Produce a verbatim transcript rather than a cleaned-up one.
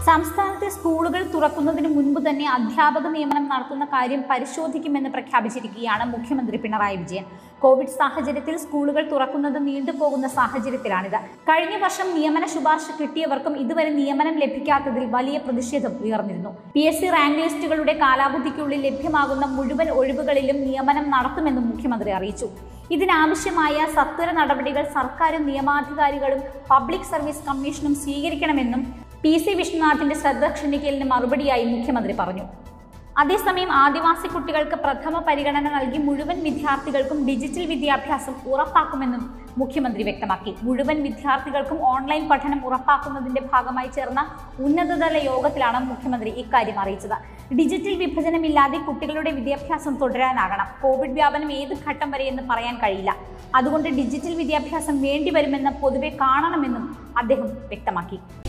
സംസ്ഥാനത്തെ സ്കൂളുകൾ തുറക്കുന്നതിന് മുൻപ് തന്നെ അധ്യാപക നിയമനം നടത്തുന്ന കാര്യം പരിശോധിക്കുമെന്ന് പ്രഖ്യാപിച്ചിരിക്കുകയാണ് മുഖ്യമന്ത്രി പിണറായി വിജയൻ. കോവിഡ് സാഹചര്യത്തിൽ സ്കൂളുകൾ തുറക്കുന്നത് നീണ്ടുപോകുന്ന സാഹചര്യത്തിലാണിത്. കഴിഞ്ഞ വർഷം നിയമന ശുപാർശ കിട്ടിയവർക്കും ഇതുവരെ നിയമനം ലഭിക്കാത്തതിൽ വലിയ പ്രതിഷേധം ഉയർന്നിരുന്നു. പി എസ് സി റാങ്ക് ലിസ്റ്റുകളുടെ കാലാവധിക്കുള്ളിൽ ലഭ്യമാകുന്ന മുഴുവൻ ഒഴിവുകളിലും നിയമനം നടത്തുമെന്നും മുഖ്യമന്ത്രി അറിയിച്ചു. ഇതിനാവശ്യമായ സത്വര നടപടികൾ സർക്കാരും നിയമാധികാരികളും പബ്ലിക് സർവീസ് കമ്മീഷനും സ്വീകരിക്കണമെന്നും പി സി വിശ്വനാഥിന്റെ ശ്രദ്ധ ക്ഷണിക്കലിന് മറുപടിയായി മുഖ്യമന്ത്രി പറഞ്ഞു. അതേസമയം ആദിവാസി കുട്ടികൾക്ക് പ്രഥമ പരിഗണന നൽകി മുഴുവൻ വിദ്യാർത്ഥികൾക്കും ഡിജിറ്റൽ വിദ്യാഭ്യാസം ഉറപ്പാക്കുമെന്നും മുഖ്യമന്ത്രി വ്യക്തമാക്കി. മുഴുവൻ വിദ്യാർത്ഥികൾക്കും ഓൺലൈൻ പഠനം ഉറപ്പാക്കുന്നതിന്റെ ഭാഗമായി ചേർന്ന ഉന്നതതല യോഗത്തിലാണ് മുഖ്യമന്ത്രി ഇക്കാര്യം അറിയിച്ചത്. ഡിജിറ്റൽ വിഭജനമില്ലാതെ കുട്ടികളുടെ വിദ്യാഭ്യാസം തുടരാനാകണം. കോവിഡ് വ്യാപനം ഏത് ഘട്ടം വരെയെന്ന് പറയാൻ കഴിയില്ല. അതുകൊണ്ട് ഡിജിറ്റൽ വിദ്യാഭ്യാസം വേണ്ടിവരുമെന്ന് പൊതുവെ കാണണമെന്നും അദ്ദേഹം വ്യക്തമാക്കി.